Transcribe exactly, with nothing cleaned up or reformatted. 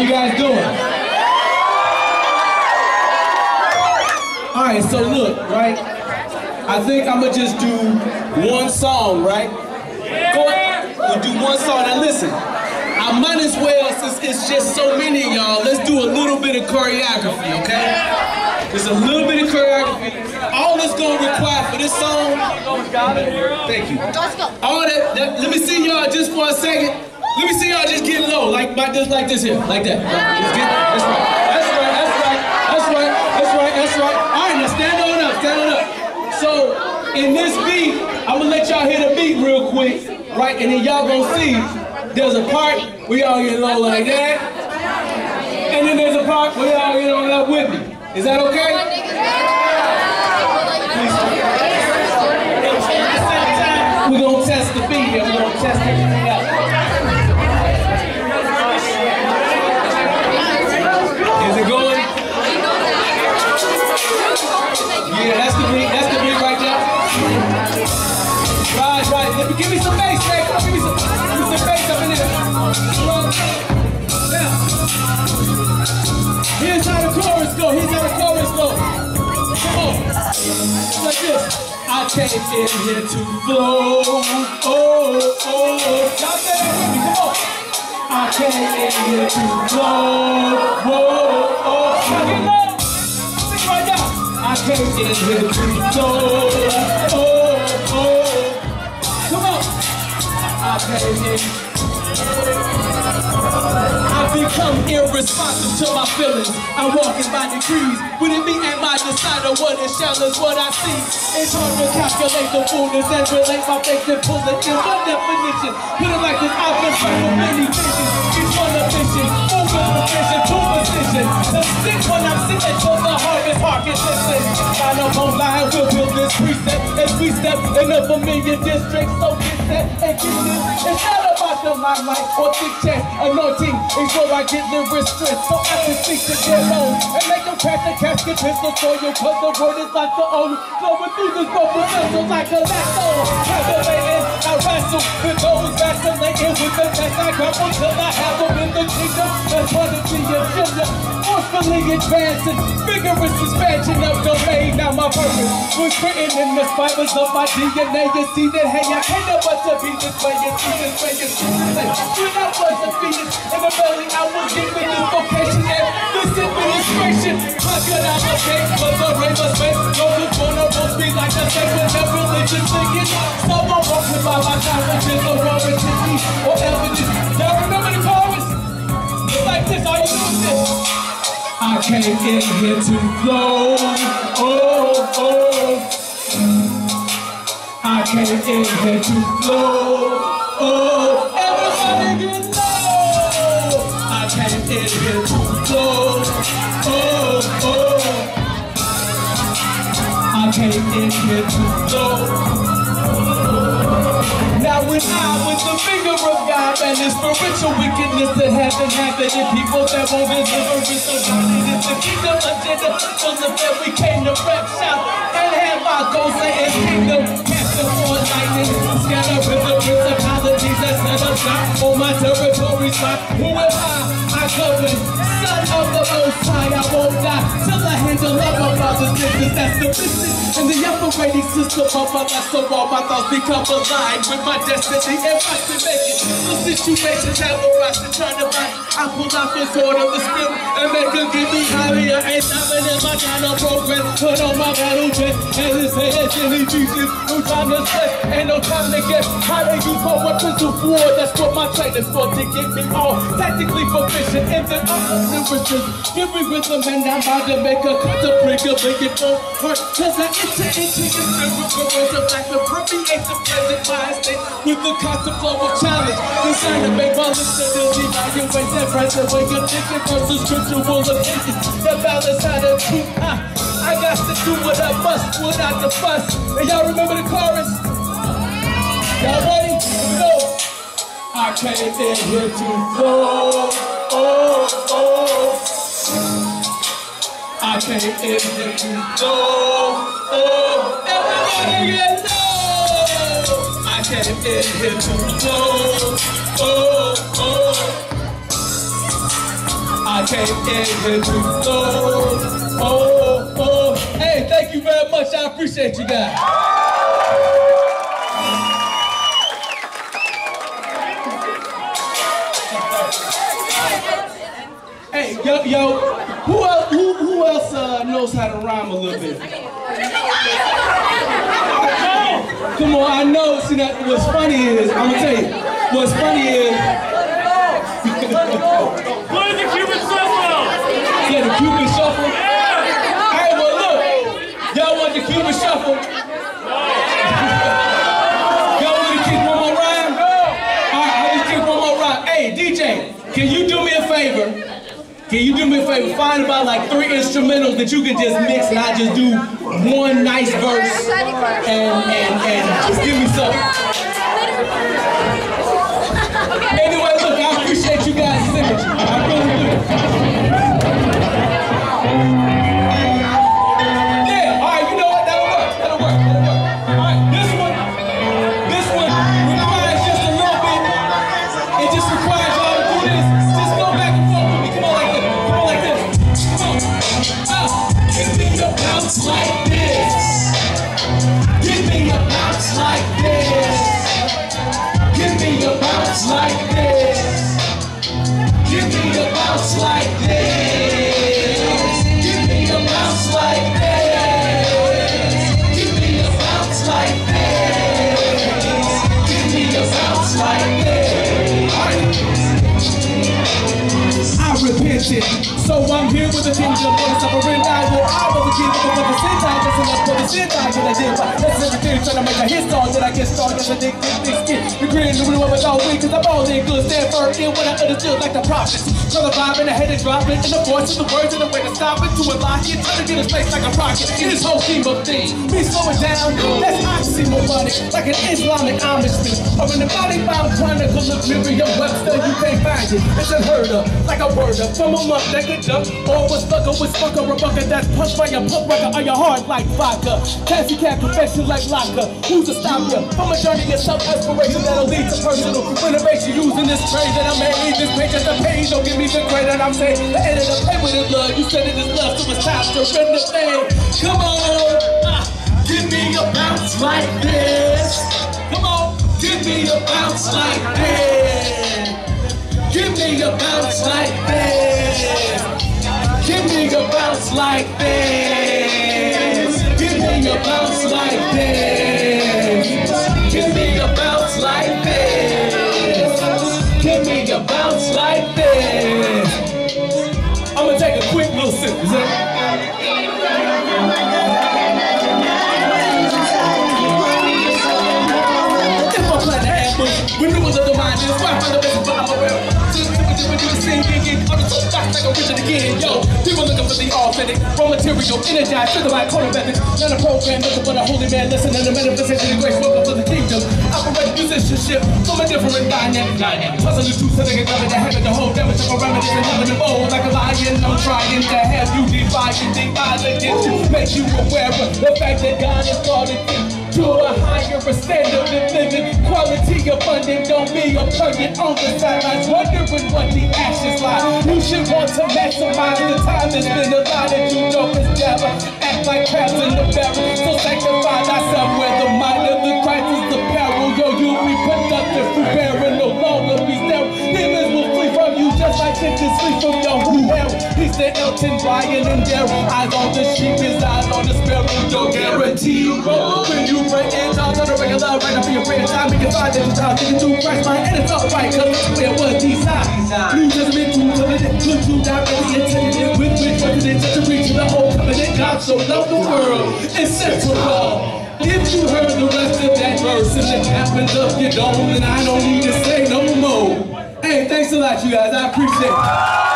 guys doing? All right, so look, right? I think I'm gonna just do one song, right? Go ahead. We'll do one song. Now listen, I might as well, since it's just so many of y'all, let's do a little bit of choreography, okay? Just a little bit of choreography. All it's gonna require for this song. Thank you. All that, that let me see y'all just for a second. Let me see y'all just get low, like, like just like this here, like that. Just get, that's right. That's right. That's right. That's right. That's right. That's right. All right, now stand on up. Stand on up. So in this beat, I'm gonna let y'all hear the beat real quick, right? And then y'all gonna see there's a part where y'all get low like that, and then there's a part where y'all get on up with me. Is that okay? We're gonna test the beat here. We're gonna test everything out. Is it going? Yeah, that's the beat. That's the beat right there. Right, right. Let me give me some bass, man. Come on, give me some, give me some bass up in there. Now, here's how the chorus go. Here's how the chorus go. Come on. Like this. I came in here to flow. Oh, oh, oh. Y'all say that with me. Come on. I came in here to flow. Whoa, oh. Now get low. Sing right now. I came in here to flow. Oh, oh. Come on. I came in. I've become irresponsive to my feelings. I'm walking by degrees. Would it be at my decider what is shall is what I see? It's hard to calculate the fullness and relate my faith and pull it in one definition. Put it like this, I've been trying for many visions. Each one a vision, moving from vision to position. The stick when I'm sitting till the harvest market listen. I know won't lie, we'll build this precept as we step in a familiar district. So get set and get this. It's not about the limelight or thick chest. Anointing is where I get lyric strength. So I can speak to their own and make them crack the casket pistol for you. Cause the word is like the old. Flowing through this bubble vessel like a lasso. Calculating, I wrestle with those vacillating with the best I grapple till I have them in the kingdom. That's what it's in your junior. Forcefully advancing, vigorous expansion of domain. Now my purpose was written in the fibers of my D N A. You see that, hey, I can't know but to be this way. You see this way, you see this way. When I was a fetus in the belly, I was given this vocation and this administration. How could I mistake for the rainbow space? No good for no roast me like a sacred and religious thinking. So I'm walking by my conscience or warranty or evidence. Y'all remember the chorus? It's like this, all you do is this. I came in here to flow. Oh, oh. I came in here to flow. Oh, everybody get low. I came in here to flow. Oh, oh. I came in here to flow. Now when I, with the finger of God and the spiritual wickedness that hasn't happened in people that won't deliver it, so running in the kingdom agenda, from the bed we came to rap, shout, and have my goals in his kingdom, capture for lightning, scatter with the principalities that set up shop on my territory spot. Who am I? I govern, son of the Most High, I won't die till I handle up my father's business. That's the business in the operating system of my life, so all my thoughts become aligned with my destiny and my dimension. The situations have arise to turn to mind. I pull out the sword of the spirit and make them give me higher. Ain't stopping in my kind of progress. Put on my battle chest and his head in his Jesus. No time to stress, ain't no time to guess. How they use my weapons of war. That's what my trainer's for, to get me all tactically proficient in the upper lyricist. Giving rhythm and I'm about to make a cut to break a big it won't hurt. Cause I enter into your spiritual world of life and permeate the present mind state with the constant flow of challenge. Designed to make my listeners evaluate that present way of thinking versus ritual opinion. The balance out of truth. I, I got to do what I must without the fuss. And y'all remember the chorus? Y'all ready? Here we go. I came in here to flow. Oh, oh. I came in here to flow. Oh, everybody get low. I came in here to flow. Oh, oh. I came in here to love. Oh, oh. Hey, thank you very much. I appreciate you guys. Hey, yo, yo, who else, who, who else uh, knows how to rhyme a little bit? Come on, I know. See, that, what's funny is, I'm gonna tell you, what's funny is, Play the Cuban Shuffle! yeah, the Cuban Shuffle? Yeah! Hey, well look, y'all want the Cuban Shuffle? Y'all want me to kick one more rhyme? Alright, I'll just kick one more rhyme. Hey, D J, can you do me a favor? Can you do me a favor? Find about like three instrumentals that you can just mix and I just do one nice verse and, and, and just give me something. Anyway, look, I appreciate you guys' sympathy. I really do. Yeah, alright, you know what? That'll work. That'll work. That'll work. Alright, this one, this one requires just a little bit. It just requires y'all to do this. Just go back and forth with me. Come on like this. Come on like this. Come on. Uh, give me a bounce like this. Give me a bounce like this. Give me a bounce like this. Give me a bounce like this. Give me a bounce like this. Give me a bounce like this. Give me a bounce like this. I repented, so I'm here with the kingdom of suffering. I will I was a king for the sin time, just enough for the sin time that I did. That's everything trying to make a hit song that I get started as a dick, dick, dick, skin. The green, the blue, with all weak, cause I'm all in good, stand firm in what I understood like the prophets. Try to vibe and the head is dropping, and the voice of the words and the way to stop it, to unlock it, trying to get a space like a rocket. In this whole scheme of things, me slowing down, that's oxymoronic, like an Islamic Amishman. Or in the body bound chronicle of Miriam Webster, you can't find it. It's unheard of, like a word up from a month that could jump. Or was fucker with fucker, a bucket that's punched by your punk record on your heart like vodka. Taxi cab confession like locker. Who's to stop you from a journey of self-exploration that'll lead to personal renovation? Using this phrase that I made, this page as a page, don't give me the credit. I'm saying the end of the play with it, love. You said it is love, so it's time to render the thing. Come on, uh, give me a bounce like this. Come on, give me a bounce like this. Give me a bounce like this. Give me a bounce like this. Give me a bounce like this. Give me a bounce like this. Give me a bounce like this. I'm gonna take a quick little sip. Is that? If I plan to ambush, renewal of the mind is why I find the best but I'm aware. Like original again, yo. People looking for the authentic, raw material, energized, trigger like corner methods. Not a program, nothing but a holy man. Listen to the manifestation of grace, welcome to the kingdom. Operate musicianship from a different dynamic. Puzzle the truth, so they can come in the habit. The whole damage of parameters and nothing bold. Like a lion, I'm trying to have you defy and defy against you. Make you aware of the fact that God has called it to a higher standard of living. Quality abundant, don't be a pundit on the sidelines, wondering what the actions lie. You should want to maximize the time that's been allotted. You know it's never act like crabs in the barrel. So sanctify thyself where the mind of the Christ is the peril. Yo, you'll be productive through bearing, no longer be sterile. Demons will flee from you just like chickens flee from your who. He's the Elton, Brian, and Darryl. Eyes on the sheep, his eyes on the sparrow. Your guarantee roll when you break in, talk on the regular, right up in your prayer time. You can find that you're thinking through Christ, mind, and it's alright, cause it's where it was designed. New Testament, true covenant, good, true, directly intended, with which represents to reach to the whole covenant. God so loved the world, it's central. If you heard the rest of that verse and it happens up your dome, then I don't need to say no more. Hey, thanks a lot, you guys. I appreciate it.